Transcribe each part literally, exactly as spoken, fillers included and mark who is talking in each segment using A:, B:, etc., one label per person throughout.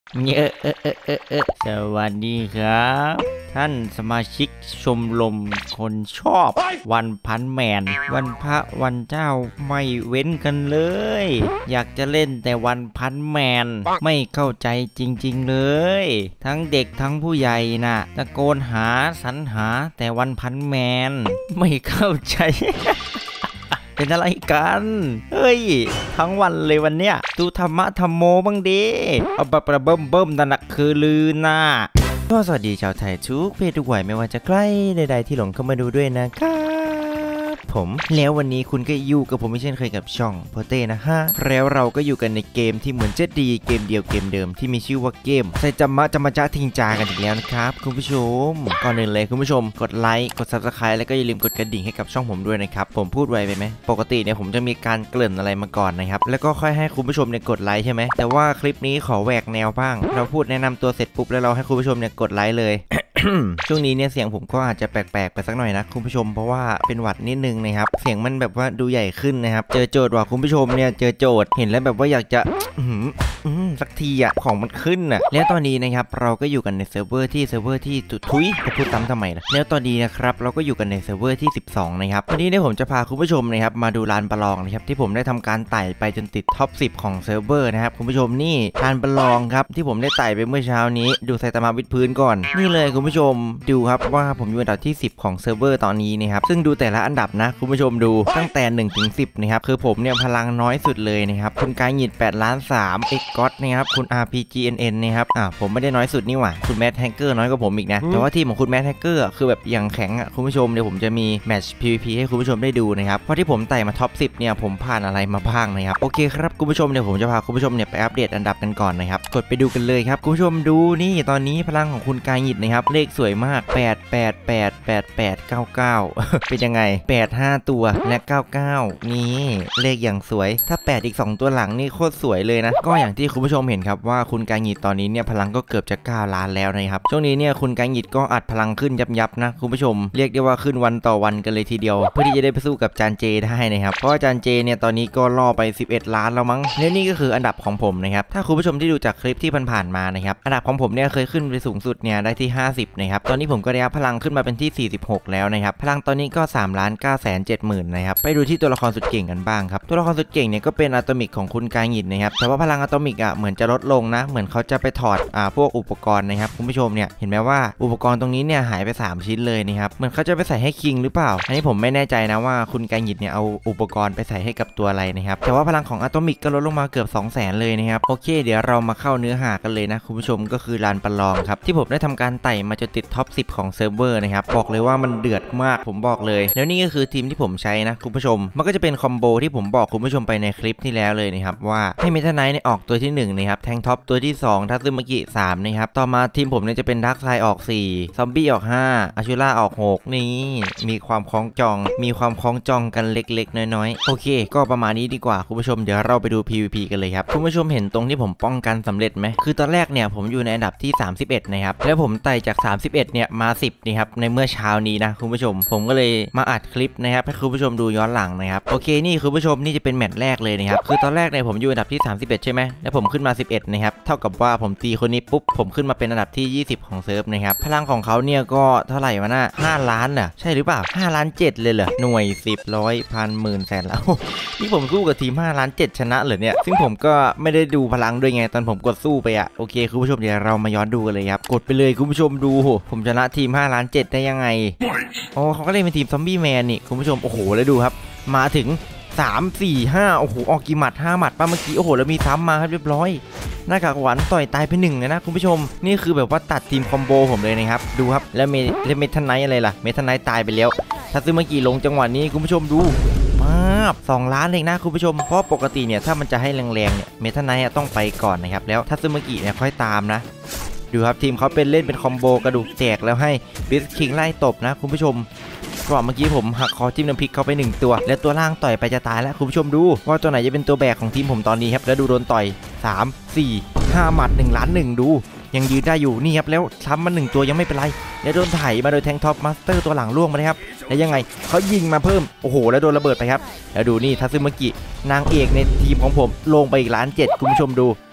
A: เออเออเออเออเออสวัสดีครับท่านสมาชิกชมรมคนชอบวันพันแมนวันพระวันเจ้าไม่เว้นกันเลยอยากจะเล่นแต่วันพันแมนไม่เข้าใจจริงๆเลยทั้งเด็กทั้งผู้ใหญ่น่ะตะโกนหาสรรหาแต่วันพันแมนไม่เข้าใจ เป็นอะไรกันเฮ้ยทั้งวันเลยวันเนี้ยดูธรรมะธรรมโมบ้างดิเอาแบบระเบิ่มเบิ่มนั่นนะคือลือน่ะก็สวัสดีชาวไทยทุกเพศทุกวัยไม่ว่าจะใกล้ใดๆที่หลงเข้ามาดูด้วยนะครับผมแล้ววันนี้คุณก็อยู่กับผมไม่เช่นเคยกับช่องโพเต้นะฮะแล้วเราก็อยู่กันในเกมที่เหมือนจะดีเกมเดียวเกมเดิมที่มีชื่อว่าเกมไซจามะจามะจะทิงจากันอีกแล้วนะครับคุณผู้ชมก่อนอื่นเลยคุณผู้ชมกดไลค์กด ซับสไครบ์ แล้วก็อย่าลืมกดกระดิ่งให้กับช่องผมด้วยนะครับผมพูดไวไปไหมปกติเนี่ยผมจะมีการเกริ่นอะไรมาก่อนนะครับแล้วก็ค่อยให้คุณผู้ชมเนี่ยกดไลค์ใช่ไหมแต่ว่าคลิปนี้ขอแหวกแนวบ้างเราพูดแนะนำตัวเสร็จปุ๊บแล้วเราให้คุณผู้ชมเนี่ยกดไลค์เลย ช่วงนี้เนี่ยเสียงผมก็อาจจะแปลกๆไปสักหน่อยนะคุณผู้ชมเพราะว่าเป็นหวัดนิดนึงนะครับเสียงมันแบบว่าดูใหญ่ขึ้นนะครับเจอโจทย์ว่ะคุณผู้ชมเนี่ยเจอโจทย์เห็นแล้วแบบว่าอยากจะสักทีอะของมันขึ้นอะแล้วตอนนี้นะครับเราก็อยู่กันในเซิร์ฟเวอร์ที่เซิร์ฟเวอร์ที่ตุทุยจะพูดซ้ำทำไมล่ะแล้วตอนนี้นะครับเราก็อยู่กันในเซิร์ฟเวอร์ที่สิบสองนะครับวันนี้เนี่ยผมจะพาคุณผู้ชมนะครับมาดูลานประลองนะครับที่ผมได้ทำการไต่ไปจนติดท็อปสิบของเซิร์ฟเวอร์นะครับคุณผู้ชมนี่ลานประลองครับที่ผมได้ไต่ไปเมื่อเช้านี้ดูไซตามะวิดพื้นก่อนนี่เลยคุณผู้ชมดูครับว่าผมอยู่อันดับที่สิบของเซิร์ฟเวอร์ตอนนี้นะครับซึ่งดูแต่ละอันดับนะคุณผู้ชมดูตั้งแต่หนึ่งถึงสิบนะครับคือผมเนี่ยพลังน้อยสุดเลยนะครับคุณกายหยิดแปดล้านสามเอ็กก็อตนะครับคุณ อาร์ พี จี เอ็น เอ็น นะครับอ่าผมไม่ได้น้อยสุดนี่หว่าคุณแมทแฮกเกอร์น้อยกว่าผมอีกนะแต่ว่าทีมของคุณแมทแฮกเกอร์คือแบบอย่างแข็งอ่ะคุณผู้ชมเดี๋ยวผมจะมีแมตช์ พี วี พี ให้คุณผู้ชมได้ดูนะครับเพราะที่ผมไต่มาท็อปสิบเนี่ยผมผ่านอะไรมาบ้างนะครับโอเคครับคุณผู้ชมเดี๋ยวผมจะพาคุณผู้ชมเนี่ยไปอัปเดตอันดับกันก่อนนะครับกดไปดูกันเลยครับคุณผู้ชมดูนี่ตอนนี้พลังของคุณกายหยิดนะครับเลขสวยมากแปด แปด แปด แปด แปด เก้า เก้า เป็นยังไงแปด ห้าตัวและเก้า เก้านี่เลขอย่างสวยถ้าแปดอีกสองตัวหลังนี่โคตรสวยเลยนะก็อย่างที่คุณผู้ชมเห็นครับว่าคุณกายหยิดตอนนี้เนี่ยพลังก็เกือบจะเก้าล้านแล้วนะครับช่วงนี้เนี่ยคุณกายหยิดก็อัดพลังขึ้นยับยับนะคุณผู้ชมเรียกได้ว่าขึ้นวันต่อวันกันเลยทีเดียวเพื่อที่จะได้ไปสู้กับจานเจได้นะครับเพราะว่าจานเจเนี่ยตอนนี้ก็ล่อไปสิบเอ็ดล้านแล้วมั้งและนี่ก็คืออันดับของผมนะครับถ้าคุณผู้ชมที่ดูจากคลิปที่ผ่านๆมานะครับอันดับของผมเนี่ยเคยขึ้นไปสูงสุดเนี่ยได้ที่ห้าสิบนะครับตอนนี้ผมก็ได้พลังขึ้นมาเป็นที่สี่สิบหกแล้วนะครับพลังตอนนี้ก็สามล้านเก้าแสนเจ็ดหมื่นนะครับไปดูที่ตัวละครสุดเก่งกันบ้างครับตัวละครสุดเก่งเนี่ยก็เป็นอะตอมิกของคุณกายหยิดนะครับแต่ว่าพลังอะตอมิกอ่ะเหมือนจะลดลงนะเหมือนเขาจะไปถอดอ่าพวกอุปกรณ์นะครับคุณผู้ชมเนี่ยเห็นไหมว่าอุปกรณ์ตรงนี้เนี่ยหายไปสามชิ้นเลยนะครับเหมือนเขาจะไปใส่ให้คิงหรือเปล่าอันนี้ผมไม่แน่ใจนะว่าคุณกายหยิดเนี่ยเอาอุปกรณ์ไปใส่ให้กับตัวอะไรนะครับแต่ว่าพลังของอะตอมิกก็ลดลงมาเกือบ สองแสน เลยนะครับโอเคเดี๋ยวเรามาเข้าเนื้อหากันเลยนะคุณผู้ชมก็คือลานประลองครับที่ผมได้ทำการไต่มาจนติดท็อปสิบของเซิร์ฟเวอร์นะครับบอกเลยว่ามันเดือดมากผมบอกเลยแล้วนี่ก็คือทีมที่ผมใช้นะคุณผู้ชมมันก็จะเป็นคอมโบที่ผมบอกคุณผู้ชมไปในคลิปที่แล้วเลยนะครับว่าให้เมทาไนท์เนี่ยออกตัวที่หนึ่งนะครับแทงท็อปตัวที่สองทัซึมากิสามนะครับต่อมาทีมผมเนี่ยจะเป็นดักไซออกสี่ซอมบี้ออกห้าอาชูล่าออกหกนี่มีความคล้องจองมีความคล้องจองกันเล็กๆน้อยๆโอเคก็ประมาณนี้ดีกว่าคุณผู้ชมเดี๋ยวเราไปดู พี วี พี กันเลยครับคุณผู้ชมเห็นตรงที่ผมป้องกันสำเร็จไหมคือตอนแรกเนี่ยผมอยู่ในอันดับที่สามสิบเอ็ดนะครับแล้วผมไต่จากสามสิบเอ็ดเนี่ยมาสิบนี่ครับในเมื่อเช้านี้นะคุณผู้ชมผมก็เลยมาอัดคลิปนะครับให้คุณผู้ชมดูย้อนหลังนะครับโอเคนี่คุณผู้ชมนี่จะเป็นแมตช์แรกเลยนะครับคือตอนแรกเนี่ยผมอยู่อันดับที่สามสิบเอ็ดใช่ไหมแล้วผมขึ้นมาสิบเอ็ดนะครับเท่ากับว่าผมตีคนนี้ปุ๊บผมขึ้นมาเป็นอันดับที่ยี่สิบของเซิร์ฟนะครับพลังของเขาเนี่ยก็เท่าไหร่วะน่ะห้าล้านน่ะใช่หรือเปล่าห้าล้านเจ็ดเลยเหรอหน่วยสิบร้อยพันหมื่นแสนแล้วนี่ผมสู้กับทีมห้าล้านเจ็ดชนะเหรอเนี่ยซึ่งผมก็ไม่ได้ดูพลังด้วยไงตอนผมกดสู้ไปอ่ะโอเคคุณผู้ชมเดี๋ยวเรามาย้อนดูกันเลยครับกดไปเลยคุณผู้ชมดูผมชนะทีมห้าล้านเจ็ดได้ยังไงโอ้เขาก็เล่นเป็นทีมซอมบี้แมนนี่คุณผู้ชมโอ้โหแล้วดูครับมาถึงสาม สี่ ห้าโอ้โหออกกี่หมัดห้าหมัดป่ะเมื่อกี้โอ้โหแล้วมีซ้ำมาครับเรียบร้อยหน้ากากหวานต่อยตายไปหนึ่งเลยนะคุณผู้ชมนี่คือแบบว่าตัดทีมคอมโบผมเลยนะครับดูครับแล้วเมแล้วเมทันไนท์อะไรล่ะเมทันไนท์ตายไปแล้วถ้าซื้อเมื่อกี้ลงจังหวะนี้คุณผู้ชมดูมาสองล้านเองนะคุณผู้ชมเพราะปกติเนี่ยถ้ามันจะให้แรงๆเนี่ยเมทันไนท์ต้องไปก่อนนะครับแล้วถ้าซื้อเมื่อกี้เนี่ยค่อยตามนะดูครับทีมเขาเป็นเล่นเป็นคอมโบกระดูกแตกแล้วให้บิสคิงไล่ตบนะคุณผู้ชมก่อนเมื่อกี้ผมหักคอจิ้มน้ำพริกเข้าไปหนึ่งตัวแล้วตัวล่างต่อยไปจะตายแล้วคุณผู้ชมดูว่าตัวไหนจะเป็นตัวแบกของทีมผมตอนนี้ครับแล้วดูโดนต่อยสาม สี่ ห้าหมัดหนึ่งล้านหนึ่งดูยังยืนได้อยู่นี่ครับแล้วซ้ำมาหนึ่งตัวยังไม่เป็นไรแล้วโดนไถมาโดยแทงท็อปมาสเตอร์ตัวหลังล่วงมาเลยครับแล้วยังไงเขายิงมาเพิ่มโอ้โหแล้วโดนระเบิดไปครับแล้วดูนี่ทัซึมากินางเอกในทีมของผมลงไปอีกล้านเจ็ดคุณผู้ชมดู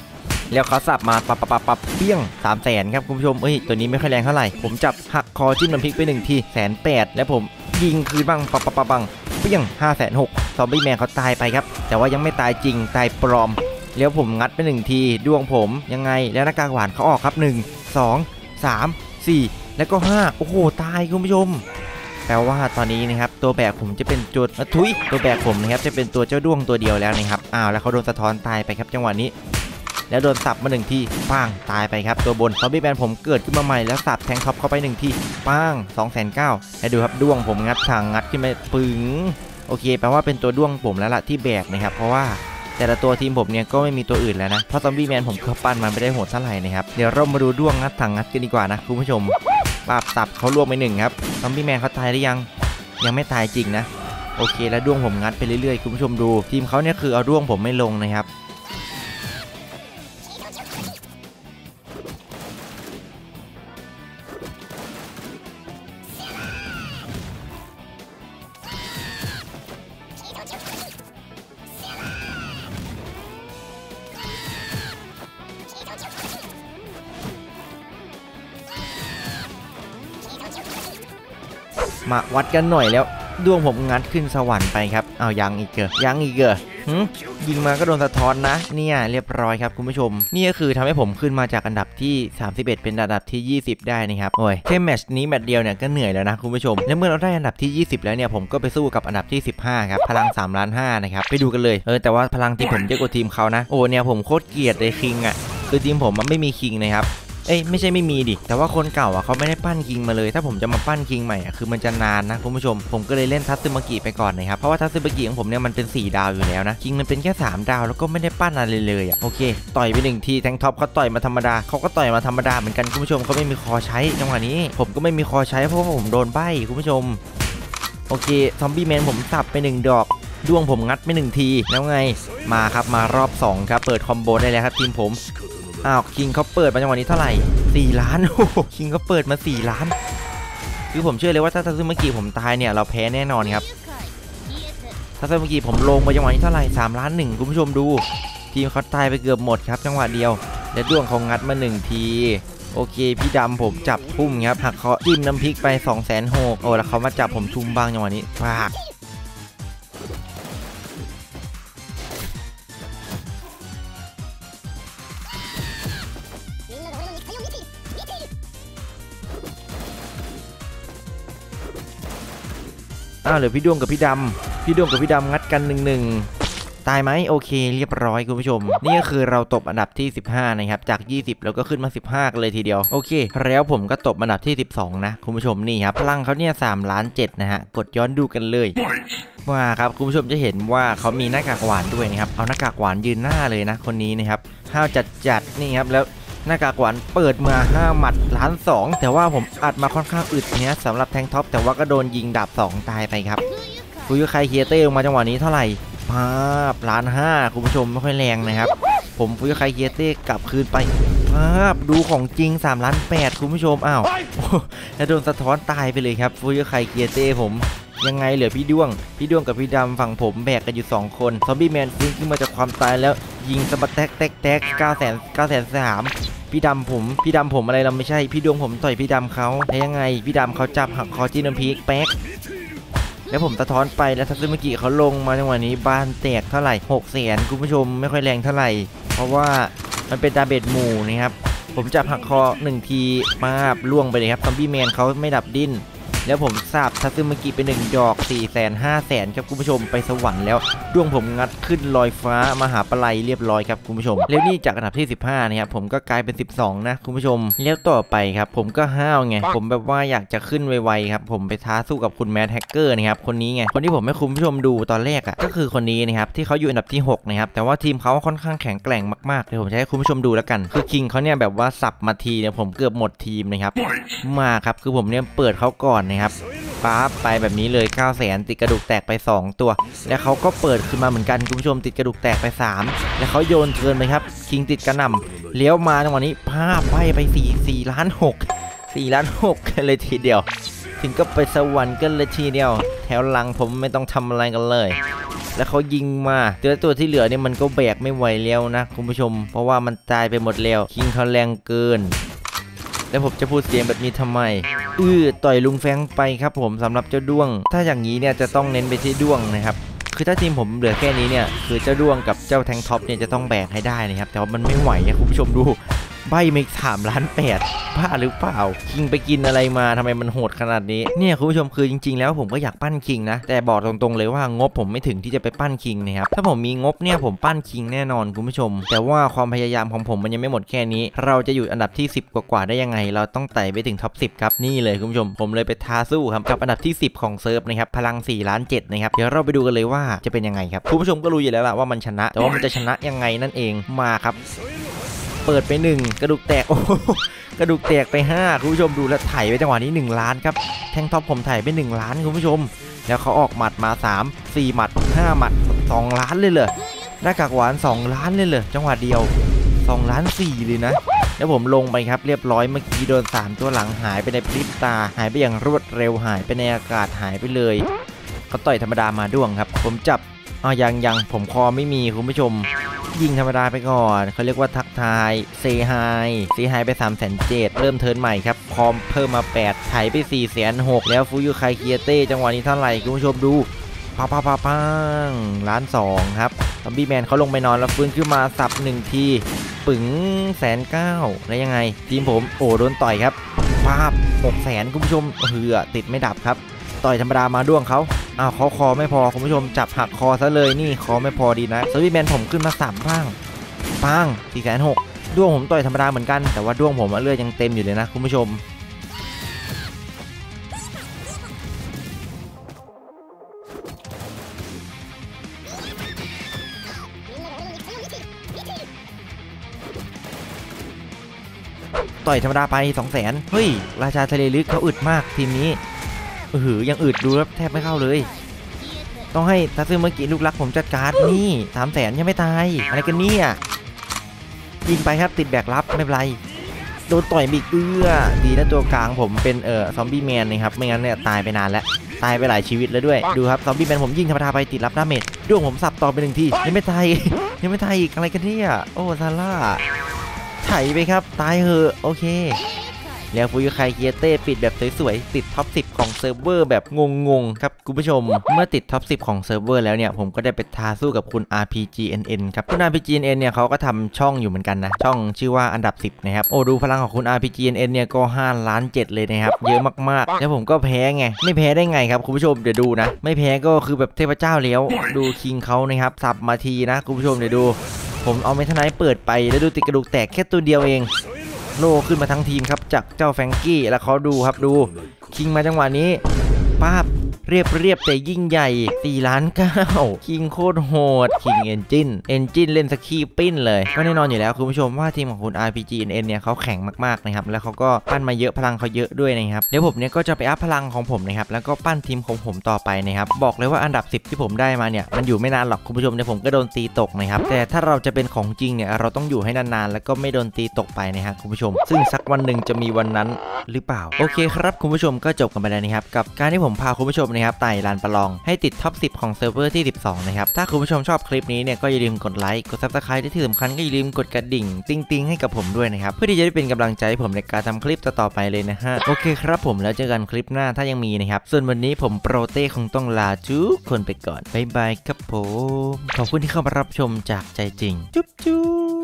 A: แล้วเขาสับมาปับปับปับปับเปี้ยงสามแสนครับคุณผู้ชมเอ้ยตัวนี้ไม่ค่อยแรงเท่าไหร่ผมจับหักคอจิ้มน้ำพริกไปหนึ่งทีแสนแปดแล้วผมยิงคืนบ้างปับปับปับปังเปี้ยงห้าแสนหกซอมบี้แมนเขาตายไปครับแต่ว่ายังไม่ตายจริงตายปลอมแล้วผมงัดไปหนึ่งทีดวงผมยังไงแล้วหน้ากากหวานเขาออกครับหนึ่ง สอง สาม สี่แล้วก็ห้าโอ้โหตายคุณผู้ชมแปลว่าตอนนี้นะครับตัวแบกผมจะเป็นจุดทุยตัวแบกผมนะครับจะเป็นตัวเจ้าด้วงตัวเดียวแล้วนะครับอ้าวแล้วเขาโดนสะท้อนตายไปครับจังหวะนี้แล้วโดนสับมาหนึ่งทีปังตายไปครับตัวบนซอมบี้แมนผมเกิดขึ้นมาใหม่แล้วสับแทงท็อปเข้าไปหนึ่งทีปังสองแสนเก้าให้ดูครับด้วงผมงัดทางงัดขึ้นมาปึ๋งโอเคแปลว่าเป็นตัวด้วงผมแล้วล่ะที่แบกนะครับเพราะว่าแต่ละตัวทีมผมเนี่ยก็ไม่มีตัวอื่นแล้วนะเพราะซอมบี้แมนผมเขาปั้นมันไม่ได้โหดเท่าไหร่นะครับเดี๋ยวเรามาดูด้วงงัดทางงัดกันดีกว่านะคุณผู้ชมปราบสับเขาล่วงไปหนึ่งครับซอมบี้แมนเขาตายหรือยังยังไม่ตายจริงนะโอเคแล้วด้วงผมงัดไปเรื่อยๆคุณผู้ชมดูทีมเขาเนี่ยคือเอาด้วงผมไม่ลงนะครับมาวัดกันหน่อยแล้วดวงผมงัดขึ้นสวรรค์ไปครับเอายังอีกเกอยังอีกเกอยิงมาก็โดนสะท้อนนะเนี่ยเรียบร้อยครับคุณผู้ชมนี่ก็คือทำให้ผมขึ้นมาจากอันดับที่สามสิบเอ็ดเป็นอันดับที่ยี่สิบได้นะครับโอ้ยแค่แมตช์นี้แมตช์เดียวเนี่ยก็เหนื่อยแล้วนะคุณผู้ชมและเมื่อเราได้อันดับที่ยี่สิบแล้วเนี่ยผมก็ไปสู้กับอันดับที่สิบห้าครับพลังสามล้านห้านะครับไปดูกันเลยเออแต่ว่าพลังทีมผมเยอะกว่าทีมเขานะโอ้เนี่ยผมโคตรเกลียดเลยคิงอ่ะคือทีมผมมันไม่มีคิงนะครับเอ้ยไม่ใช่ไม่มีดิแต่ว่าคนเก่าอ่ะเขาไม่ได้ปั้นคิงมาเลยถ้าผมจะมาปั้นคิงใหม่อ่ะคือมันจะนานนะคุณผู้ชมผมก็เลยเล่นทัตสึมากิไปก่อนนะครับเพราะว่าทัตสึมากิของผมเนี่ยมันเป็นสี่ดาวอยู่แล้วนะคิงมันเป็นแค่สามดาวแล้วก็ไม่ได้ปั้นอะไรเลยอ่ะโอเคต่อยไปหนึ่งทีแทงท็อปเขาต่อยมาธรรมดาเขาก็ต่อยมาธรรมดาเหมือนกันคุณผู้ชมเขาไม่มีคอใช้จังหวะนี้ผมก็ไม่มีคอใช้เพราะว่าผมโดนใบ้คุณผู้ชมโอเคซอมบี้แมนผมสับไปหนึ่งดอกด้วงผมงัดไปหนึ่งทีแล้วไงมาครับมารอบสองครับเปิดคอมโบได้แล้วครับทีมผมอ้าวคิงเขาเปิดมาจังหวะนี้เท่าไหร่สี่ล้านโอ้คิงเขาเปิดมาสี่ล้านคือผมเชื่อเลยว่าถ้าทัศน์เมื่อกี้ผมตายเนี่ยเราแพ้แน่นอนครับทัศน์เมื่อกี้ผมลงไปจังหวะนี้เท่าไหร่สามล้านหนึ่งคุณผู้ชมดูทีมเขาตายไปเกือบหมดครับจังหวะเดียวและด้วงเขางัดมาหนึ่งทีโอเคพี่ดำผมจับพุ่มครับหักเขาจิ้มน้ำพริกไปสองแสนหกโอ้แล้วเขามาจับผมชุ่มบ้างจังหวะนี้ฟากอ้าวเหลือพี่ด้วงกับพี่ดำพี่ด้วงกับพี่ดำงัดกันหนึ่งหนึ่งตายไหมโอเคเรียบร้อยคุณผู้ชมนี่ก็คือเราตบอันดับที่สิบห้านะครับจากยี่สิบแล้วก็ขึ้นมาสิบห้ากันเลยทีเดียวโอเคแล้วผมก็ตบอันดับที่สิบสองนะคุณผู้ชมนี่ครับพลังเขาเนี่ยสามล้านเจ็ดนะฮะกดย้อนดูกันเลยว่าครับคุณผู้ชมจะเห็นว่าเขามีหน้ากากหวานด้วยนะครับเอาหน้ากากหวานยืนหน้าเลยนะคนนี้นะครับห้าวจัดจัดนี่ครับแล้วหน้ากากหวานเปิดมาห้าหมัดล้านสองแต่ว่าผมอัดมาค่อนข้างอึดเนี้ยสำหรับแทงท็อปแต่ว่าก็โดนยิงดาบสองตายไปครับคุยกับใครเคียเต้ลงมาจังหวะนี้เท่าไหร่ภาพล้านห้าคุณผู้ชมไม่ค่อยแรงนะครับผมฟุยไคเคียเต้กลับคืนไปภาพดูของจริงสามล้านแปดคุณผู้ชมอ้าวแล้วโดนสะท้อนตายไปเลยครับฟุยไคเคียเต้ผมยังไงเหลือพี่ด้วงพี่ด้วงกับพี่ดำฝั่งผมแบกกันอยู่สองคนซอมบี้แมนฟื้นขึ้นมาจากความตายแล้วยิงสะบัดแตกแตกแตกเก้าแสนเก้าแสนสามพี่ดำผมพี่ดำผมอะไรเราไม่ใช่พี่ด้วงผมต่อยพี่ดำเขาแล้วยังไงพี่ดำเขาจับหักคอจิ้มน้ำพริกแป๊กแล้วผมสะท้อนไปแล้วทัศน์เมื่อกี้เขาลงมาจังหวะนี้บ้านแตกเท่าไหร่หกแสนคุณผู้ชมไม่ค่อยแรงเท่าไหร่เพราะว่ามันเป็นดาเบจหมู่นะครับผมจับหักคอหนึ่งทีมาบล่วงไปเลยครับซอมบี้แมนเขาไม่ดับดิ้นแล้วผมสาบทัศน์เมื่อกี้ไปหนึ่งดอกสี่แสนห้าแสนครับคุณผู้ชมไปสวรรค์แล้วดวงผมงัดขึ้นลอยฟ้ามหาปลัยเรียบร้อยครับคุณผู้ชมแล้วนี่จากอันดับที่สิบห้านะครับผมก็กลายเป็นสิบสองนะคุณผู้ชมแล้วต่อไปครับผมก็ห้าวไงผมแบบว่าอยากจะขึ้นไวๆครับผมไปท้าสู้กับคุณแมทแฮกเกอร์นะครับคนนี้ไงคนที่ผมให้คุณผู้ชมดูตอนแรกอ่ะก็คือคนนี้นะครับที่เขาอยู่อันดับที่หกนะครับแต่ว่าทีมเขาค่อนข้างแข็งแกร่งมากๆเดี๋ยวผมจะให้คุณผู้ชมดูแล้วกันคือคิงเขาเนี่ยแบบว่าสับมาทีเนี่ยผมเกือบหมดทีมนะครับมาครับคือผมเนี่ยเปิดเขาก่อนนะครับปั๊บไปแบบนี้เลยเก้าแสนติดกระดูกแตกไปสองตัวแล้วเขาก็เปิดขึ้นมาเหมือนกันคุณผู้ชมติดกระดูกแตกไปสามแล้วเขาโยนเทิร์นไปครับคิงติดกระหน่ำเลี้ยวมาในวันนี้ภาพไปไปสี่สี่ล้านหกสี่ล้านหกกันเลยทีเดียวถึงก็ไปสวรรค์กันเลยทีเดียวแถวหลังผมไม่ต้องทำอะไรกันเลยแล้วเขายิงมาตัวตัวที่เหลือเนี่ยมันก็แบกไม่ไหวแล้วนะคุณผู้ชมเพราะว่ามันตายไปหมดแล้วคิงเขาแรงเกินแล้วผมจะพูดเสียงแบบนี้ทำไมอื้อต่อยลุงแฟงไปครับผมสำหรับเจ้าด้วงถ้าอย่างนี้เนี่ยจะต้องเน้นไปที่ด้วงนะครับคือถ้าทีมผมเหลือแค่นี้เนี่ยคือเจ้าด้วงกับเจ้าแทงท็อปเนี่ยจะต้องแบกให้ได้นะครับแต่ว่ามันไม่ไหวนะคุณผู้ชมดูใบไม่สามล้านแปดบ้าหรือเปล่าคิงไปกินอะไรมาทำไมมันโหดขนาดนี้เนี่ยคุณผู้ชมคือจริงๆแล้วผมก็อยากปั้นคิงนะแต่บอกตรงๆเลยว่างบผมไม่ถึงที่จะไปปั้นคิงนะครับถ้าผมมีงบเนี่ยผมปั้นคิงแน่นอนคุณผู้ชมแต่ว่าความพยายามของผมมันยังไม่หมดแค่นี้เราจะอยู่อันดับที่สิบกว่าๆได้ยังไงเราต้องไต่ไปถึงท็อปสิบครับนี่เลยคุณผู้ชมผมเลยไปท้าสู้ครับกับอันดับที่สิบของเซิร์ฟนะครับพลังสี่ล้านเจ็ดนะครับเดี๋ยวเราไปดูกันเลยว่าจะเป็นยังไงครับคุณผู้ชมก็รู้อยู่แล้วล่ะว่ามันชนะแต่ว่ามันจะชนะยังไงนั่นเองมาครับเปิดไปหนึ่งกระดูกแตกโอ้กระดูกแตกไปห้าคุณผู้ชมดูแล้วไถไปจังหวะนี้หนึ่งล้านครับแทงท็อปผมไถไปหนึ่งล้านคุณผู้ชมแล้วเขาออกหมัดมาสาม สี่หมัดห้าหมัดสองล้านเลยเหรอหน้ากากหวานสองล้านเลยเหรอจังหวะเดียวสองล้านสี่เลยนะแล้วผมลงไปครับเรียบร้อยเมื่อกี้โดนสามตัวหลังหายไปในพริบตาหายไปอย่างรวดเร็วหายไปในอากาศหายไปเลยเขาต่อยธรรมดามาด้วงครับผมจับอ๋อยังยังผมคอไม่มีคุณผู้ชมยิงธรรมดาไปก่อนเขาเรียกว่าทักทายเซฮายเซฮายไปสามแสนเจ็ดเริ่มเทิร์นใหม่ครับคอมเพิ่มมาแปดไถไปสี่แสนหกแล้วฟูยูไคเคียเต้จังหวะนี้เท่าไหร่คุณผู้ชมดูปังปังปังปังล้านสองครับซอมบี้แมนเขาลงไปนอนแล้วฟื้นขึ้นมาสับหนึ่งทีปึ๋งแสนเก้าแล้วยังไงทีมผมโอ้โดนต่อยครับภาพหกแสนคุณผู้ชมเหือติดไม่ดับครับต่อยธรรมดามาด้วงเขาอ้าวเขาคอไม่พอคุณผู้ชมจับหักคอซะเลยนี่คอไม่พอดีนะซอมบี้แมนผมขึ้นมาสามบ้างปังสี่แสนหกด้วงผมต่อยธรรมดาเหมือนกันแต่ว่าด้วงผมเลือดยังเต็มอยู่เลยนะคุณผู้ชมต่อยธรรมดาไปสองแสนเฮ้ยราชาทะเลลึกเขาอึดมากทีมนี้เออยังอึดดูแล้วแทบไม่เข้าเลยต้องให้ทัซึเมื่อกี้ลูกรักผมจัดการนี่สามแสนยังไม่ตายอะไรกันเนี่ยยิงไปครับติดแบกรับไม่เป็นไรโดนต่อยบีกเอื้อดีนะตัวกลางผมเป็นเอ่อซอมบี้แมนนะครับไม่งั้นเนี่ยตายไปนานแล้วตายไปหลายชีวิตแล้วด้วยดูครับซอมบี้แมนผมยิงธรรมดาไปติดรับดาเมจด้วงผมสับต่อไปหนึ่งทียังไม่ตายยังไม่ตายอีกอะไรกันเนี่ยโอ้ซาร่าไถไปครับตายเหอะโอเคแล้วฟูยูไคเคียเต้ปิดแบบสวยๆติดท็อปสิบของเซิร์ฟเวอร์แบบงงๆครับคุณผู้ชมเมื่อติดท็อปสิบของเซิร์ฟเวอร์แล้วเนี่ยผมก็ได้ไปท้าสู้กับคุณ อาร์ พี จี เอ็น เอ็น ครับคุณ อาร์ พี จี เอ็น เอ็น เนี่ยเขาก็ทำช่องอยู่เหมือนกันนะช่องชื่อว่าอันดับสิบนะครับโอ้ดูพลังของคุณ อาร์ พี จี เอ็น เอ็น เนี่ยก็ห้าล้านเจ็ดเลยนะครับเยอะมากๆแล้วผมก็แพ้ไงไม่แพ้ได้ไงครับคุณผู้ชมเดี๋ยวดูนะไม่แพ้ก็คือแบบเทพเจ้าแล้วดูคิงเขานะครับสับมาทีนะคุณผู้ชมเดี๋ยวดูผมเอาเมทัลไนท์เปิดไปแล้วดูติดกระดูกแตกแค่ตัวเดียวเองโลขึ้นมาทั้งทีมครับจากเจ้าแฟรงกี้แล้วเขาดูครับดูคิงมาจังหวะนี้ป้าบเรียบเรียบแต่ยิ่งใหญ่สี่ล้านเก้าคิงโคตรโหดคิงเอนจินเอนจินเล่นสกีปิ้นเลยก็แน่นอนอยู่แล้วคุณผู้ชมว่าทีมของคุณ อาร์ พี จี เอ็น เอ็น เนี่ยเขาแข็งมากๆนะครับแล้วเขาก็ปั้นมาเยอะพลังเขาเยอะด้วยนะครับเดี๋ยวผมเนี่ยก็จะไปอัพพลังของผมนะครับแล้วก็ปั้นทีมของผมต่อไปนะครับบอกเลยว่าอันดับสิบที่ผมได้มาเนี่ยมันอยู่ไม่นานหรอกคุณผู้ชมเดี๋ยวผมก็โดนตีตกนะครับแต่ถ้าเราจะเป็นของจริงเนี่ยเราต้องอยู่ให้นานๆแล้วก็ไม่โดนตีตกไปนะครับคุณผู้ชมซึ่งสักวันหนึ่งจะมีวันนั้นหรือเปล่าโอเคครับคุณผู้ชมก็จบกันไปแล้วนะครับกับการที่ผมพาคุณผู้ชมนะครับไต่ลานประลองให้ติดท็อปสิบของเซิร์ฟเวอร์ที่สิบสองนะครับถ้าคุณผู้ชมชอบคลิปนี้เนี่ยก็อย่าลืมกดไลค์กด ซับสไครบ์ ที่สำคัญก็อย่าลืมกดกระดิ่งติ๊งๆให้กับผมด้วยนะครับเพื่อที่จะได้เป็นกำลังใจให้ผมในการทำคลิปต่อๆไปเลยนะฮะโอเคครับผมแล้วเจอกันคลิปหน้าถ้ายังมีนะครับส่วนวันนี้ผมโปรเต้คงต้องลาทุกคนไปก่อนบ๊ายบายครับผมขอบคุณที่เข้ามารับชมจากใจจริงจุ๊บจุ๊บ